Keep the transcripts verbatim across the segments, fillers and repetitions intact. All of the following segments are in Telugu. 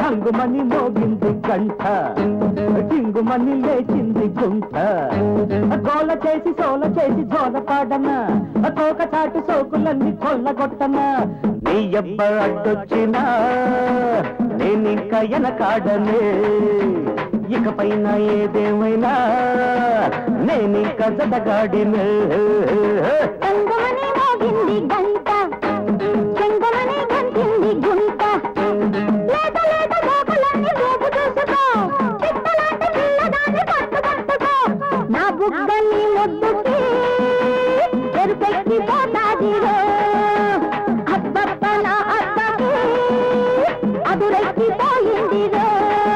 రంగుమని మోగింది గంట టింగుమని లేచింది గుంట గోల చేసి సోల చేసి జోల పాడన తోక చాటు సోకులన్నీ కొల్లగొట్టన నీ ఎబ్బ అడ్డొచ్చినా నేనింకా ఎనకాడనే ఇకపైన ఏదేమైనా నేనింకా జతగాడినే రంగుమని మోగింది గంట చెంగుమని గంటింది గుంట లేత లేత గోకులన్నీ రూపు చూసుకో చిత్తలాంటి పిల్లదాన్ని పట్టు పట్టుకో నా బుగ్గని ముద్దుకి ఎరుపెక్కి పోతాదిరో అబ్బబ్బ నా అబ్బకి అదురెక్కి పోయిందిరో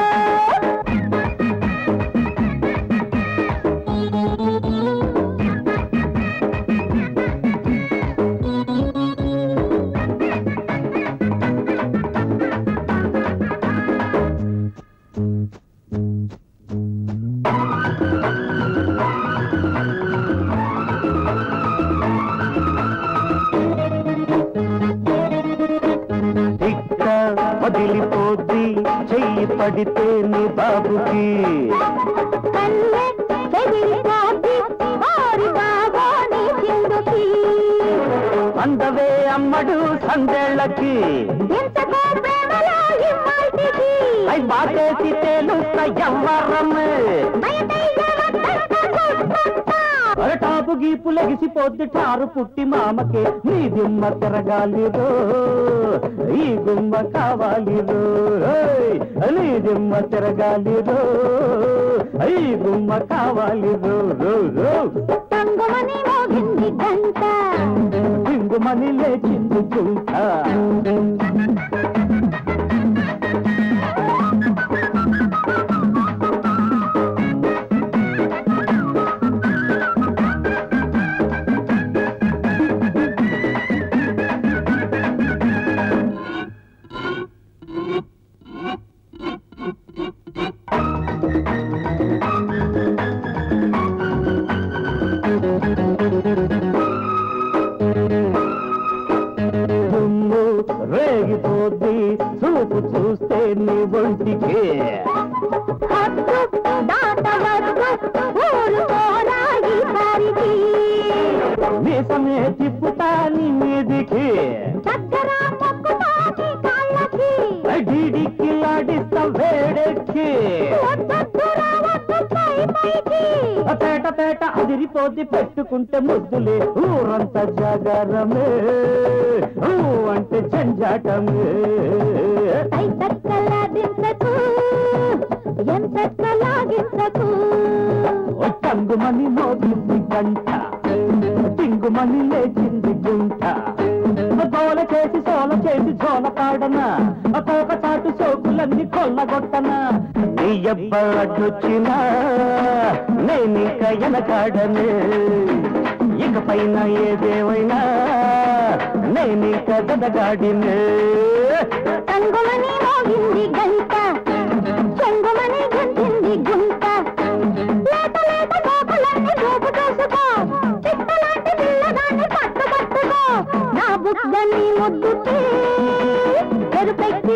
వదిలిపోద్ది చెయ్యి పడితే నీ బాబుకి అందవే అమ్మడు సందేళ్లకి అయి బాటేసి తేలుస్తా ఎవ్వరం టాపు గీపు లెగిసిపోద్ది టారు పుట్టి మామకే నీ దిమ్మ తిరగాలిరో ఈ గుమ్మ కావాలిరో నీ దిమ్మ తిరగాలిరో ఈ గుమ్మ కావాలిరో రంగుమని మోగింది గంట టింగుమని లేచింది గుంట రేగిపోద్ది చూపు చూస్తే నీ ఒంటికి మీసమే తిప్పుతా నీ మీదికి డీడికి లాడిస్తా వేడెక్కి పేట పేట అదిరిపోద్ది పెట్టుకుంటే ముద్దులే ఊరంతా జాగారమే అంటే జంజాటమే టంగుమని మోగింది గంట టింగుమని లేచింది గుంట గోల చేసి సోల చేసి జోల పాడన తోక చాటు సోకులన్నీ కొల్లగొట్టన నీ ఎబ్బ అడ్డొచ్చినా నేనింక ఎనకాడనే ఇకపైన ఏదేమైనా నేనింక గదగాడినే రంగుమని మోగింది గంట చెంగుమని గంటింది గుంట లేత లేత గోకులన్నీ రూపు చూసుకో చిత్తలాంటి పిల్లదాన్ని పట్టు పట్టుకో నా బుగ్గని ముద్దుకి ఎరుపెక్కి